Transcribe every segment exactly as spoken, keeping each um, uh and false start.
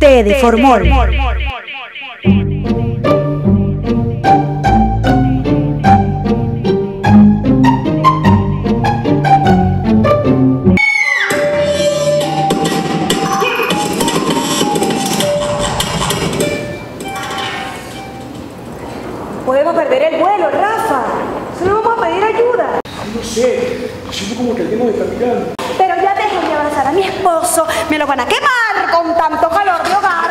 Té de Formol. Podemos perder el vuelo, Rafa. Solo vamos a pedir ayuda. No sé, siento como que alguien nos está mirando. Pero ya déjenme abrazar a mi esposo. Me lo van a quemar con tanto calor de hogar.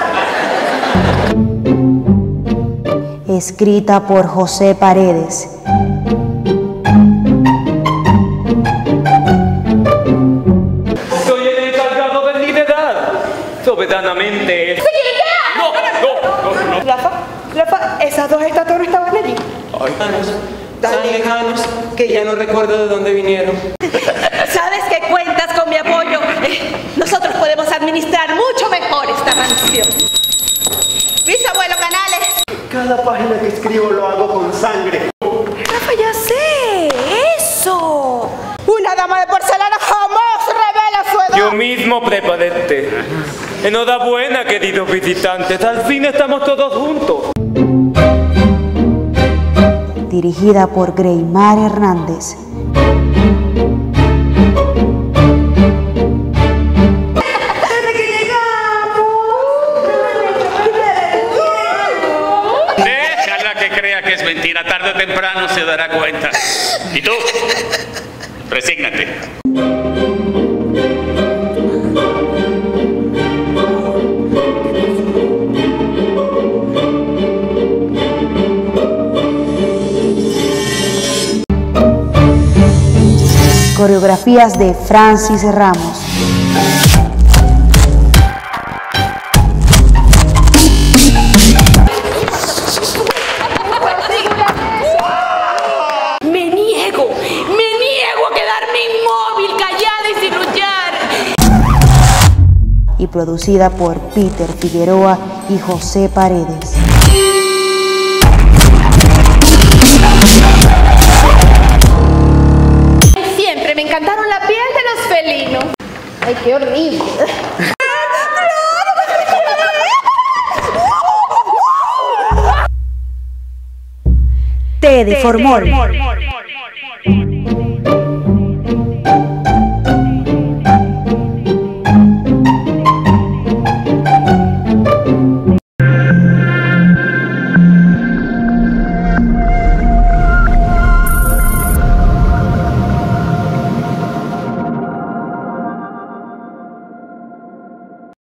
Escrita por José Paredes. Soy el encargado del liderazgo. Soberanamente. No, no, no, no. Rafa, Rafa, esas dos estatuas no estaban allí. Ay, tan lejanos que ya no recuerdo de dónde vinieron. Sabes que cuentas con mi apoyo. Eh, nosotros podemos administrar mucho mejor esta mansión. Bisabuelo Canales. Cada página que escribo lo hago con sangre. Rafa, ya sé. Eso. Una dama de porcelana jamás revela su edad. Yo mismo preparé el té. Enhorabuena, queridos visitantes. Al fin estamos todos juntos. Dirigida por Greymar Hernández. Déjala que crea que es mentira. Tarde o temprano se dará cuenta. ¿Y tú? Resígnate. Coreografías de Francis Ramos. Me niego, me niego a quedarme inmóvil, callada y sin luchar. Y producida por Peter Figueroa y José Paredes. Siempre me encantaron la piel de los felinos. Ay, qué horrible. Té de Formol.